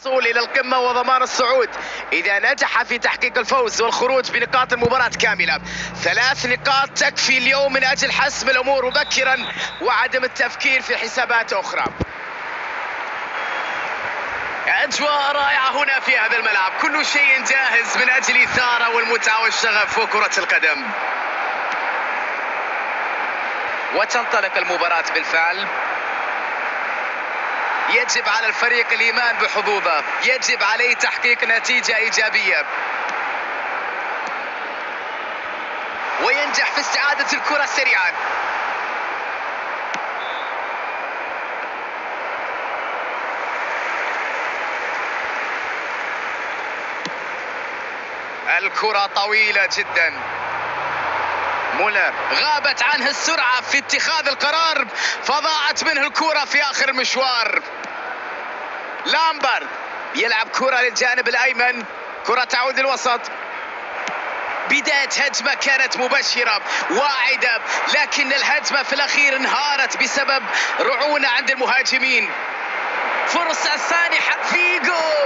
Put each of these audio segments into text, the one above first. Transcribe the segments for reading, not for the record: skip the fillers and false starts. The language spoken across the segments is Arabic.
الوصول إلى القمة وضمان الصعود إذا نجح في تحقيق الفوز والخروج بنقاط المباراة كاملة. 3 نقاط تكفي اليوم من أجل حسم الأمور مبكرا وعدم التفكير في حسابات أخرى. أجواء رائعة هنا في هذا الملعب، كل شيء جاهز من أجل الإثارة والمتعة والشغف وكرة القدم. وتنطلق المباراة بالفعل. يجب على الفريق الإيمان بحظوظه، يجب عليه تحقيق نتيجة إيجابية وينجح في استعادة الكرة سريعا. الكرة طويلة جدا. مولر غابت عنه السرعة في اتخاذ القرار فضاعت منه الكرة في آخر المشوار. لامبرد يلعب كرة للجانب الأيمن، كرة تعود للوسط. بداية هجمة كانت مبشرة واعدة، لكن الهجمة في الأخير انهارت بسبب رعونة عند المهاجمين. فرصة سانحة. فيجو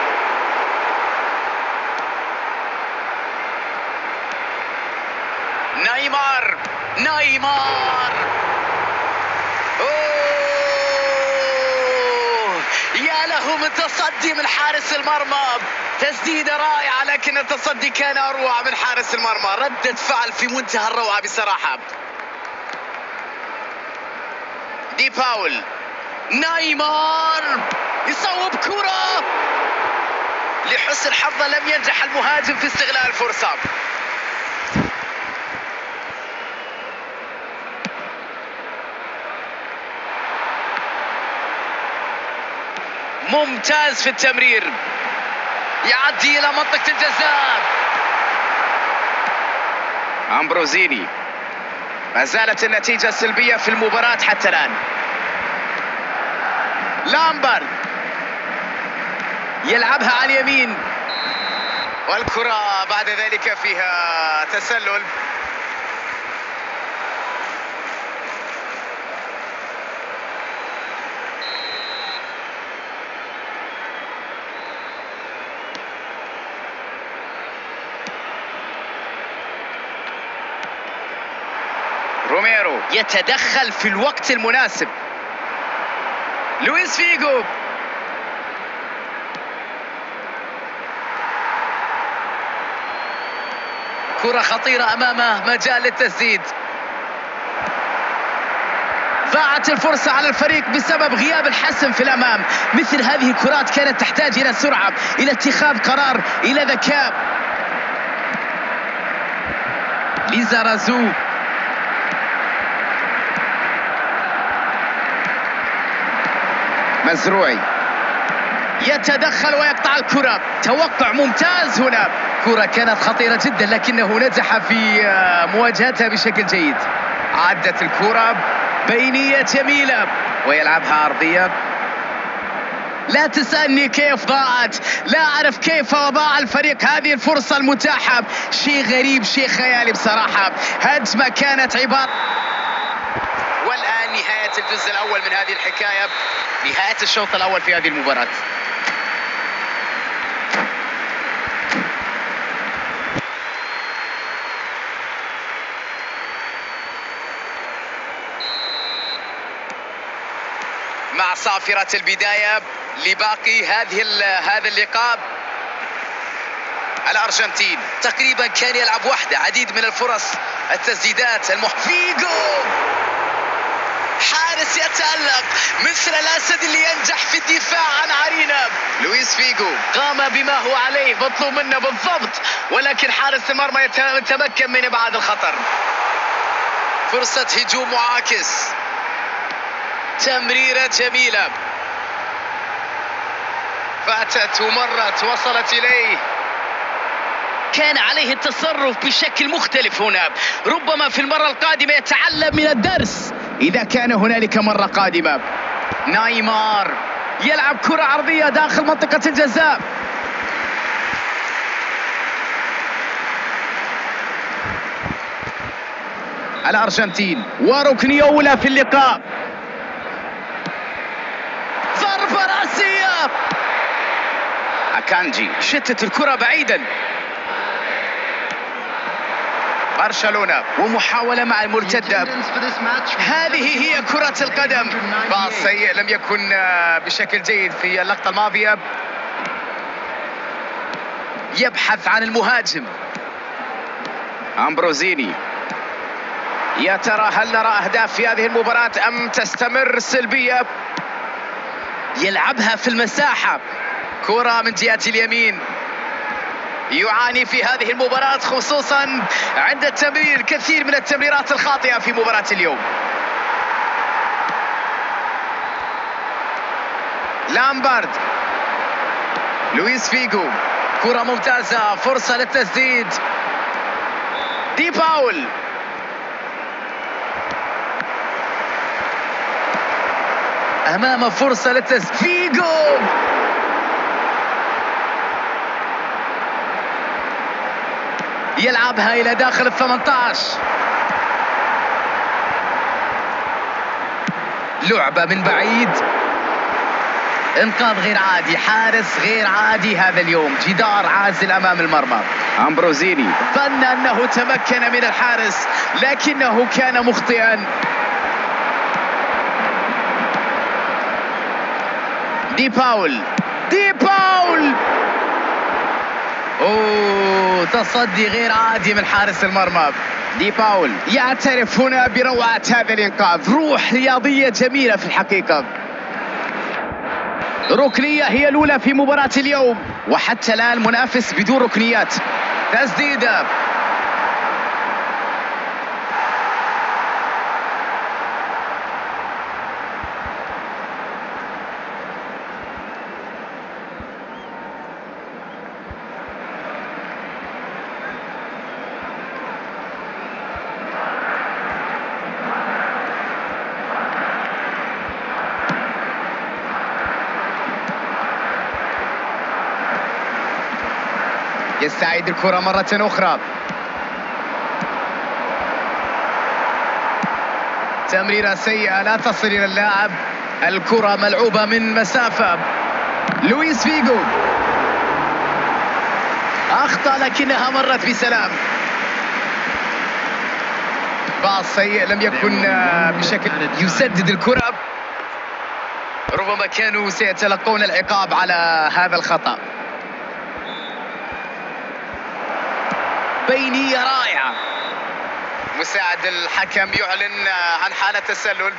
نيمار يا له من تصدي من حارس المرمى. تسديدة رائعة لكن التصدي كان أروع من حارس المرمى. ردة فعل في منتهى الروعة بصراحة. دي باول. نيمار يصوب كرة. لحسن حظه لم ينجح المهاجم في استغلال الفرصة. ممتاز في التمرير، يعدي إلى منطقة الجزاء. أمبروزيني. ما زالت النتيجة سلبية في المباراة حتى الآن. لامبرد يلعبها على اليمين والكرة بعد ذلك فيها تسلل. روميرو يتدخل في الوقت المناسب. لويس فيجو كرة خطيرة أمامه، مجال للتسديد. ضاعت الفرصة على الفريق بسبب غياب الحسم في الأمام. مثل هذه الكرات كانت تحتاج إلى سرعة، إلى اتخاذ قرار، إلى ذكاء. ليزارازو مزروعي يتدخل ويقطع الكرة. توقع ممتاز هنا. كرة كانت خطيرة جدا لكنه نجح في مواجهتها بشكل جيد. عدت الكرة بينية جميلة ويلعبها عرضية. لا تسألني كيف ضاعت، لا أعرف كيف ضاع الفريق هذه الفرصة المتاحة. شيء غريب، شيء خيالي بصراحة. هجمة كانت عبارة. والآن نهاية الجزء الأول من هذه الحكاية، نهاية الشوط الأول في هذه المباراة. مع صافرة البداية لباقي هذا اللقاء. الأرجنتين تقريبا كان يلعب وحده، عديد من الفرص، التسديدات. فيجو حارس يتألق مثل الأسد اللي ينجح في الدفاع عن عرينة. لويس فيجو قام بما هو عليه مطلوب منه بالضبط، ولكن حارس المرمى يتمكن من إبعاد الخطر. فرصة هجوم معاكس، تمريرة جميلة فاتت ومرت وصلت إليه. كان عليه التصرف بشكل مختلف هنا. ربما في المرة القادمة يتعلم من الدرس إذا كان هنالك مرة قادمة. نيمار يلعب كرة عرضية داخل منطقة الجزاء. الأرجنتين وركنية أولى في اللقاء. ضربة رأسية أكانجي شتت الكرة بعيدا. برشلونة ومحاولة مع المرتدة. هذه هي كرة القدم. باص سيء لم يكن بشكل جيد في اللقطة الماضية. يبحث عن المهاجم أمبروزيني. يا ترى هل نرى أهداف في هذه المباراة أم تستمر السلبية؟ يلعبها في المساحة. كرة من جهة اليمين. يعاني في هذه المباراة خصوصا عند التمرير، كثير من التمريرات الخاطئة في مباراة اليوم. لامبارد. لويس فيجو. كرة ممتازة، فرصة للتسديد. دي باول. أمام فرصة للتسديد. فيجو. يلعبها إلى داخل ال18. لعبة من بعيد. انقاذ غير عادي، حارس غير عادي هذا اليوم. جدار عازل أمام المرمى. أمبروزيني ظن أنه تمكن من الحارس لكنه كان مخطئا. دي باول. دي باول. أوه، تصدي غير عادي من حارس المرمى. دي باول يعترف هنا بروعة هذا الإنقاذ. روح رياضية جميلة في الحقيقة. ركنية هي الأولى في مباراة اليوم، وحتى الآن المنافس بدون ركنيات. تسديدة. يستعيد الكرة مرة أخرى. تمريرة سيئة لا تصل إلى اللاعب. الكرة ملعوبة من مسافة. لويس فيجو أخطأ لكنها مرت بسلام. باص سيء لم يكن بشكل يسدد الكرة. ربما كانوا سيتلقون العقاب على هذا الخطأ. بينية رائعة. مساعد الحكم يعلن عن حالة تسلل.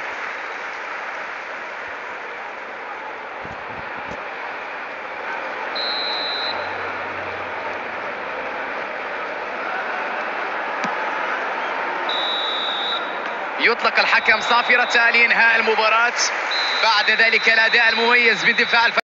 يطلق الحكم صافرة لإنهاء المباراة بعد ذلك الأداء المميز من دفاع الفريق.